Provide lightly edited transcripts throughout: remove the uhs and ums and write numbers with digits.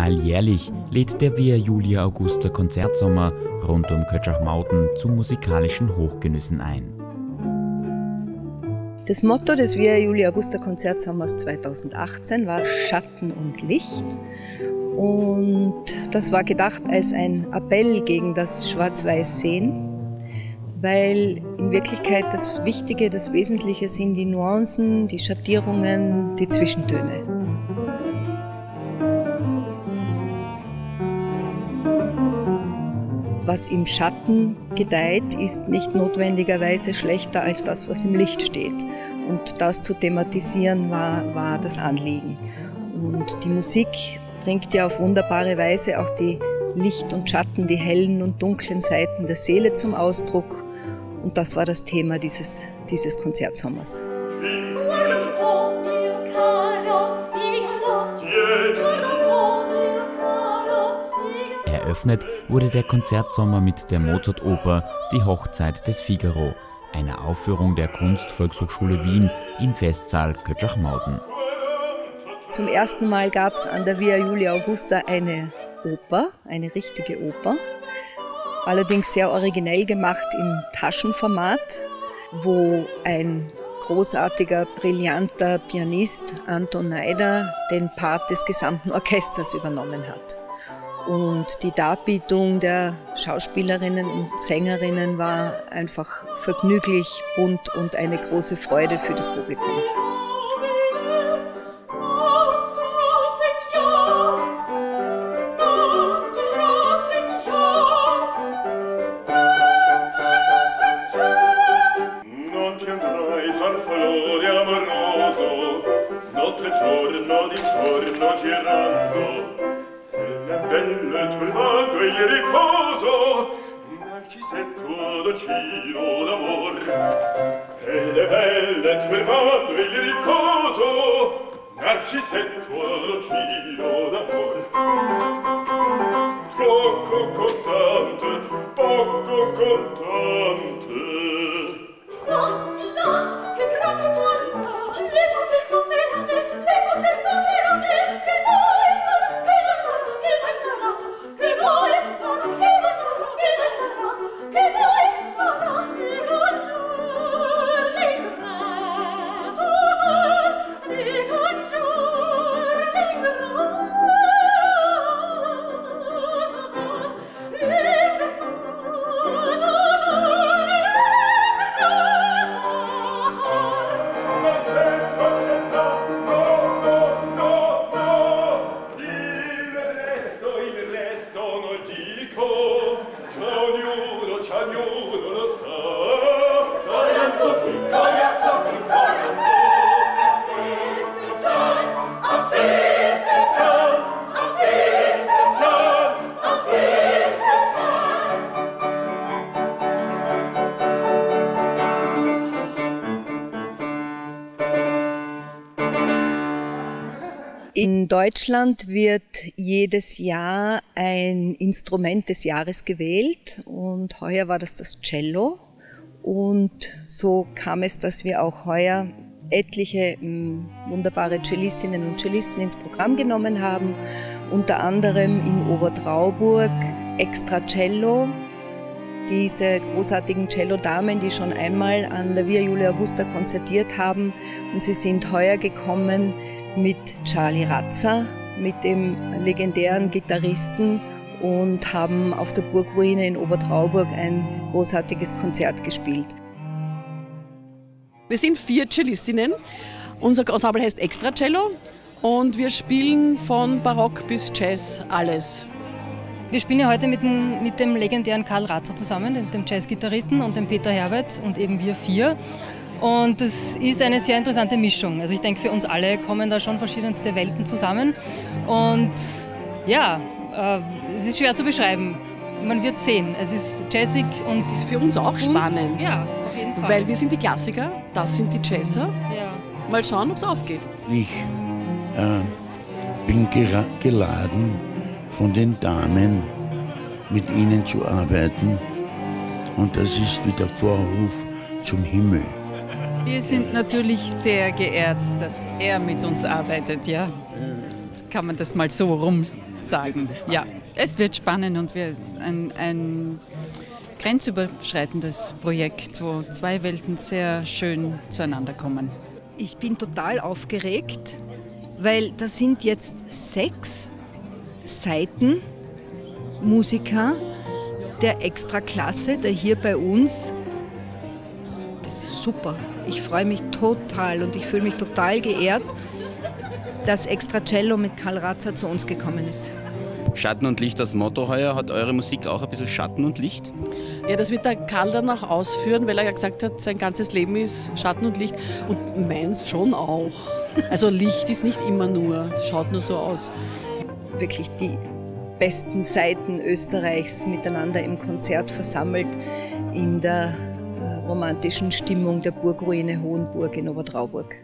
Alljährlich lädt der Via Julia Augusta Konzertsommer rund um Kötschachmauten zu musikalischen Hochgenüssen ein. Das Motto des Via Julia Augusta Konzertsommers 2018 war Schatten und Licht. Und das war gedacht als ein Appell gegen das Schwarz-Weiß-Sehen, weil in Wirklichkeit das Wichtige, das Wesentliche sind die Nuancen, die Schattierungen, die Zwischentöne. Was im Schatten gedeiht, ist nicht notwendigerweise schlechter als das, was im Licht steht. Und das zu thematisieren war das Anliegen. Und die Musik bringt ja auf wunderbare Weise auch die Licht und Schatten, die hellen und dunklen Seiten der Seele zum Ausdruck. Und das war das Thema dieses Konzertsommers. Eröffnet wurde der Konzertsommer mit der Mozart-Oper Die Hochzeit des Figaro, einer Aufführung der Kunstvolkshochschule Wien im Festsaal Kötschachmauten. Zum ersten Mal gab es an der Via Julia Augusta eine Oper, eine richtige Oper, allerdings sehr originell gemacht im Taschenformat, wo ein großartiger, brillanter Pianist, Anton Neider, den Part des gesamten Orchesters übernommen hat. Und die Darbietung der Schauspielerinnen und Sängerinnen war einfach vergnüglich, bunt und eine große Freude für das Publikum. Belle turbado il riposo di Narcisetto docilo d'amor. Belle, belle turbado il riposo Narcisetto docilo d'amor. Poco contante. Là, che grande tanta, le morte sono serate, che poi sarà, che mai sarà, che poi sarà, che mai sarà, che mai sarà, che poi sarà, di congiur, di grato cor, di congiur, di grato cor, di In Deutschland wird jedes Jahr ein Instrument des Jahres gewählt und heuer war das Cello. Und so kam es, dass wir auch heuer etliche wunderbare Cellistinnen und Cellisten ins Programm genommen haben, unter anderem in Obertrauburg Extra Cello, diese großartigen Cello-Damen, die schon einmal an der Via Julia Augusta konzertiert haben, und sie sind heuer gekommen mit Charlie Razza, mit dem legendären Gitarristen, und haben auf der Burgruine in Obertrauburg ein großartiges Konzert gespielt. Wir sind 4 Cellistinnen. Unser Ensemble heißt Extra Cello und wir spielen von Barock bis Jazz alles. Wir spielen ja heute mit dem legendären Karl Razza zusammen, dem Jazzgitarristen, und dem Peter Herbert, und eben wir 4. Und das ist eine sehr interessante Mischung. Also ich denke, für uns alle kommen da schon verschiedenste Welten zusammen. Und ja, es ist schwer zu beschreiben. Man wird sehen. Es ist jazzig und es ist für uns auch spannend. Ja, auf jeden Fall. Weil wir sind die Klassiker, das sind die Jazzer. Ja. Mal schauen, ob es aufgeht. Ich bin geladen von den Damen, mit ihnen zu arbeiten. Und das ist wie der Vorruf zum Himmel. Wir sind natürlich sehr geehrt, dass er mit uns arbeitet, ja. Kann man das mal so sagen. Ja, es wird spannend und wir ein grenzüberschreitendes Projekt, wo zwei Welten sehr schön zueinander kommen. Ich bin total aufgeregt, weil das sind jetzt 6 Seitenmusiker der Extraklasse, der hier bei uns. Das ist super. Ich freue mich total und ich fühle mich total geehrt, dass Extracello mit Karl Ratzer zu uns gekommen ist. Schatten und Licht als Motto heuer. Hat eure Musik auch ein bisschen Schatten und Licht? Ja, das wird der Karl dann auch ausführen, weil er ja gesagt hat, sein ganzes Leben ist Schatten und Licht. Und meins schon auch. Also Licht ist nicht immer nur, das schaut nur so aus. Wirklich die besten Seiten Österreichs miteinander im Konzert versammelt in der romantischen Stimmung der Burgruine Hohenburg in Obertrauburg.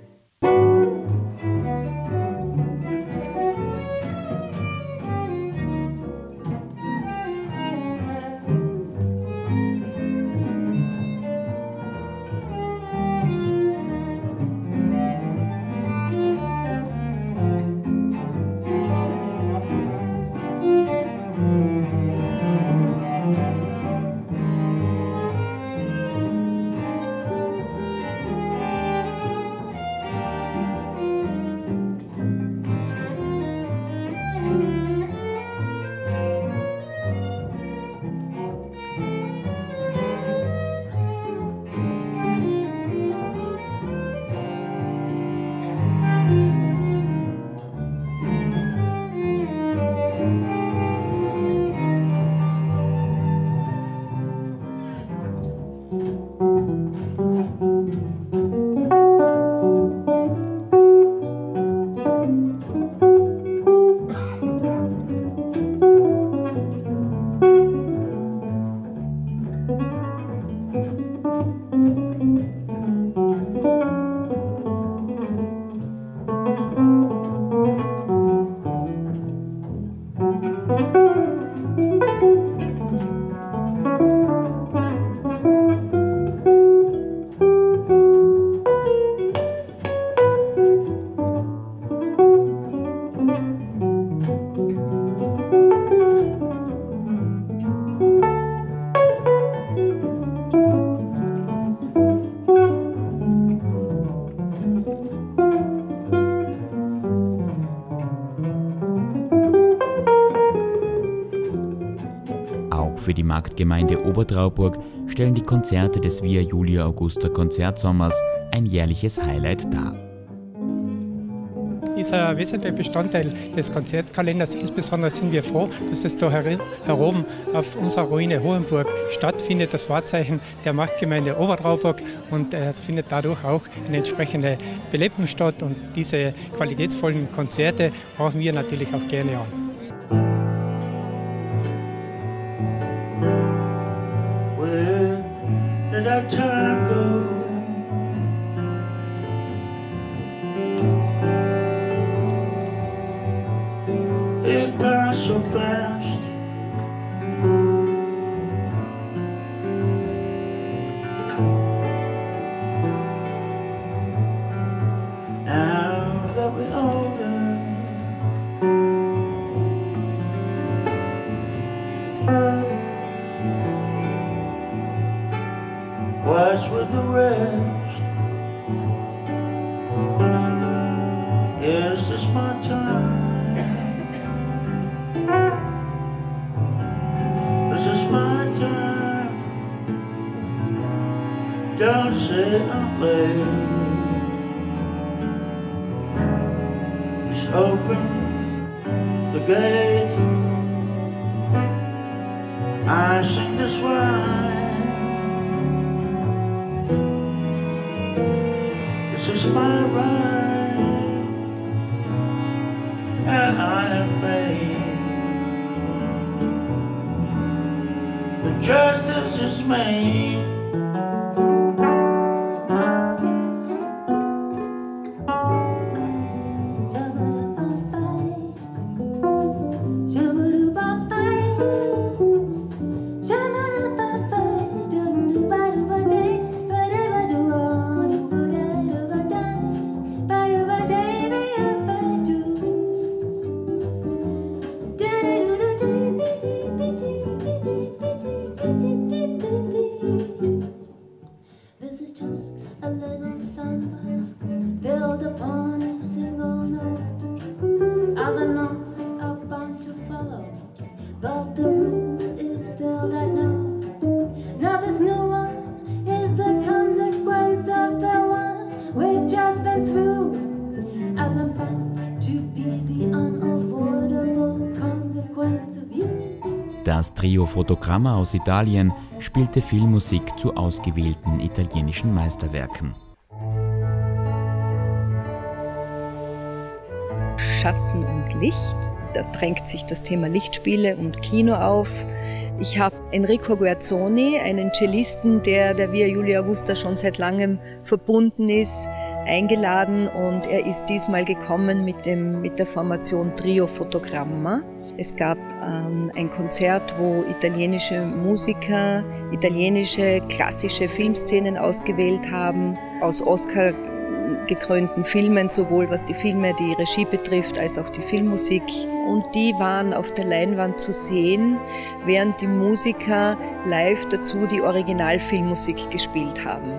Für die Marktgemeinde Obertrauburg stellen die Konzerte des Via Julia Augusta Konzertsommers ein jährliches Highlight dar. Ist ein wesentlicher Bestandteil des Konzertkalenders. Insbesondere sind wir froh, dass es da heroben auf unserer Ruine Hohenburg stattfindet, das Wahrzeichen der Marktgemeinde Obertrauburg, und findet dadurch auch eine entsprechende Belebung statt, und diese qualitätsvollen Konzerte brauchen wir natürlich auch gerne an. Did our time go? It passed so fast. Now that we're older, what's with the rest? Is this my time? Is this my time? Don't say I'm late. Just open the gate. I sing this rhyme. This is my right, and I have faith that justice is made. Da Other knots are bound to follow, but the rule is still that not this new one is the consequence of the one we've just been through. As I'm bound to be the unavoidable consequence of you. Das Trio Fotogramma aus Italien spielte Filmmusik zu ausgewählten italienischen Meisterwerken. Schatten und Licht. Da drängt sich das Thema Lichtspiele und Kino auf. Ich habe Enrico Guerzoni, einen Cellisten, der Via Julia Augusta schon seit langem verbunden ist, eingeladen, und er ist diesmal gekommen mit der Formation Trio Fotogramma. Es gab ein Konzert, wo italienische Musiker italienische klassische Filmszenen ausgewählt haben, aus Oscar gekrönten Filmen, sowohl was die Filme, die Regie betrifft, als auch die Filmmusik. Und die waren auf der Leinwand zu sehen, während die Musiker live dazu die Originalfilmmusik gespielt haben.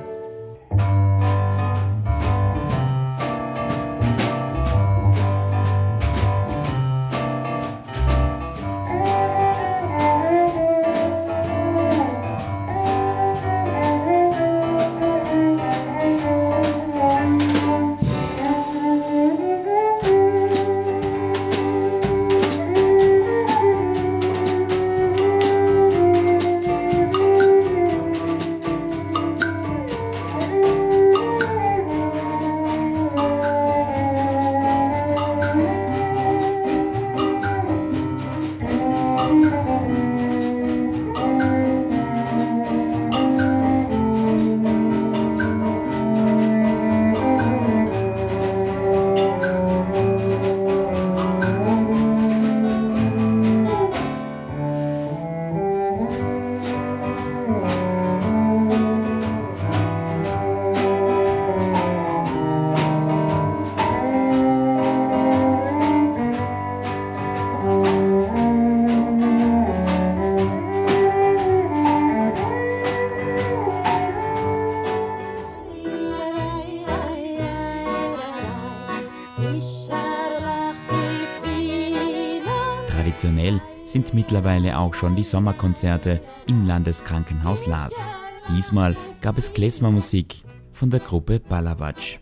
Traditionell sind mittlerweile auch schon die Sommerkonzerte im Landeskrankenhaus Laas. Diesmal gab es Klezmermusik von der Gruppe Balavac.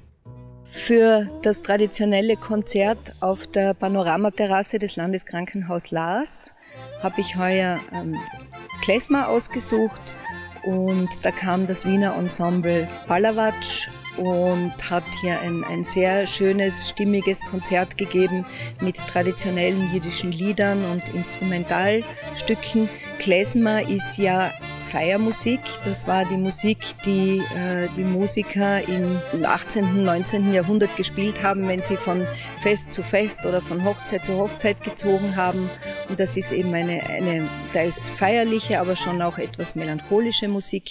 Für das traditionelle Konzert auf der Panoramaterrasse des Landeskrankenhaus Laas habe ich heuer Klezmer ausgesucht, und da kam das Wiener Ensemble Balavac und hat hier ein sehr schönes, stimmiges Konzert gegeben mit traditionellen jiddischen Liedern und Instrumentalstücken. Klezmer ist ja Feiermusik. Das war die Musik, die die Musiker im 18. und 19. Jahrhundert gespielt haben, wenn sie von Fest zu Fest oder von Hochzeit zu Hochzeit gezogen haben. Und das ist eben eine teils feierliche, aber schon auch etwas melancholische Musik.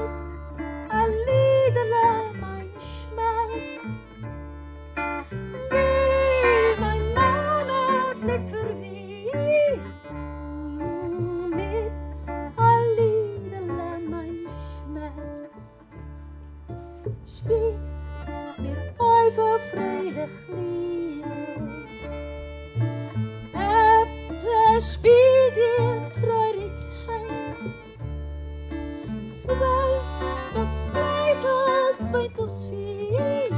Spielt mir euer freilich Lieder. Spielt ihr Traurigkeit. Zweit das Fleitel, zweit das Vieh.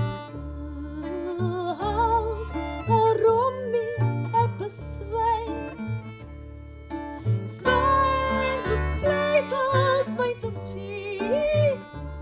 Hals, warum mir etwas weint. Zweit das Fleitel, zweit das Vieh.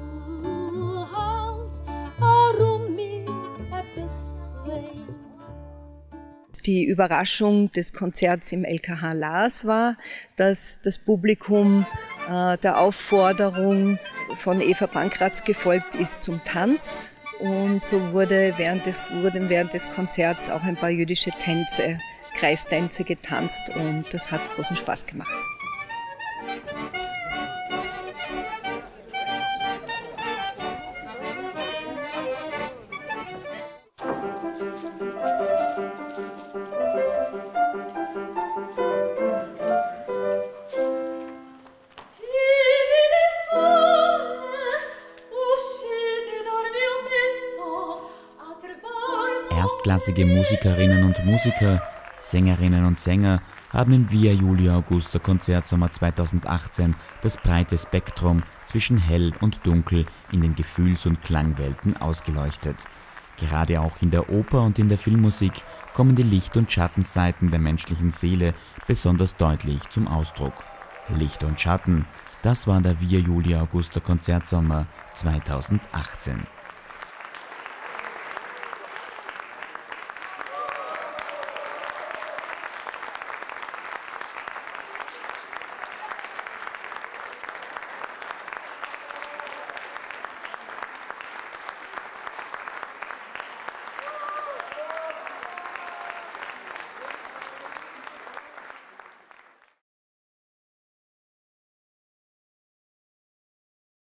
Die Überraschung des Konzerts im LKH Laas war, dass das Publikum der Aufforderung von Eva Pankratz gefolgt ist zum Tanz, und so wurden während des Konzerts auch ein paar jüdische Tänze, Kreistänze getanzt, und das hat großen Spaß gemacht. Erstklassige Musikerinnen und Musiker Sängerinnen und Sänger haben im Via Julia Augusta Konzertsommer 2018 das breite Spektrum zwischen hell und dunkel in den Gefühls- und Klangwelten ausgeleuchtet. Gerade auch in der Oper und in der Filmmusik kommen die Licht- und Schattenseiten der menschlichen Seele besonders deutlich zum Ausdruck. Licht und Schatten, das war der Via Julia Augusta Konzertsommer 2018.